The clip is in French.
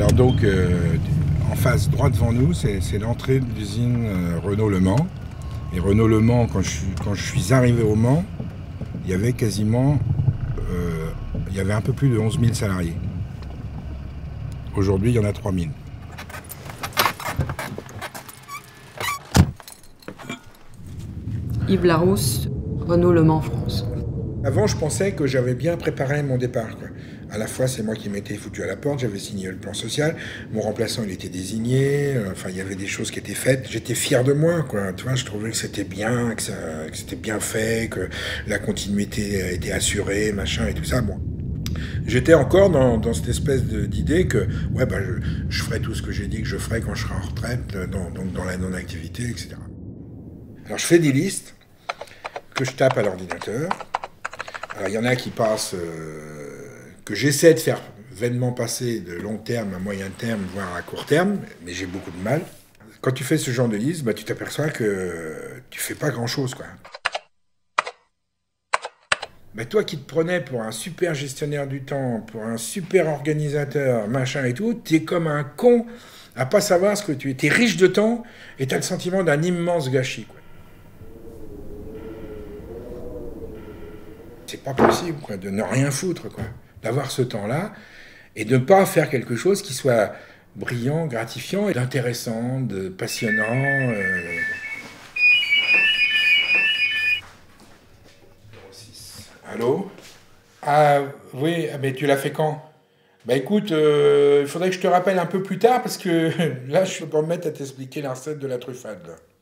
Alors donc, en face, droit devant nous, c'est l'entrée de l'usine Renault Le Mans. Et Renault Le Mans, quand je suis arrivé au Mans, il y avait quasiment, il y avait un peu plus de 11 000 salariés. Aujourd'hui, il y en a 3 000. Yves Larousse, Renault Le Mans France. Avant, je pensais que j'avais bien préparé mon départ, quoi. À la fois, c'est moi qui m'étais foutu à la porte, j'avais signé le plan social, mon remplaçant, il était désigné, enfin, il y avait des choses qui étaient faites. J'étais fier de moi, quoi. Tu vois, je trouvais que c'était bien, que c'était bien fait, que la continuité était assurée, machin, et tout ça. Bon. J'étais encore dans cette espèce d'idée que, ouais, bah, je ferai tout ce que j'ai dit que je ferai quand je serai en retraite, donc dans la non-activité, etc. Alors, je fais des listes que je tape à l'ordinateur. Alors, il y en a qui passent, que j'essaie de faire vainement passer de long terme à moyen terme, voire à court terme, mais j'ai beaucoup de mal. Quand tu fais ce genre de liste, bah, tu t'aperçois que tu fais pas grand-chose, quoi. Bah, toi qui te prenais pour un super gestionnaire du temps, pour un super organisateur, machin et tout, t'es comme un con à pas savoir ce que tu es. T'es riche de temps et t'as le sentiment d'un immense gâchis, quoi. C'est pas possible, quoi, de ne rien foutre, quoi. D'avoir ce temps-là et de ne pas faire quelque chose qui soit brillant, gratifiant et intéressant, passionnant. Allô? Ah oui, mais tu l'as fait quand? Bah écoute, il faudrait que je te rappelle un peu plus tard parce que là je suis pas me mettre à t'expliquer la recette de la truffade, là.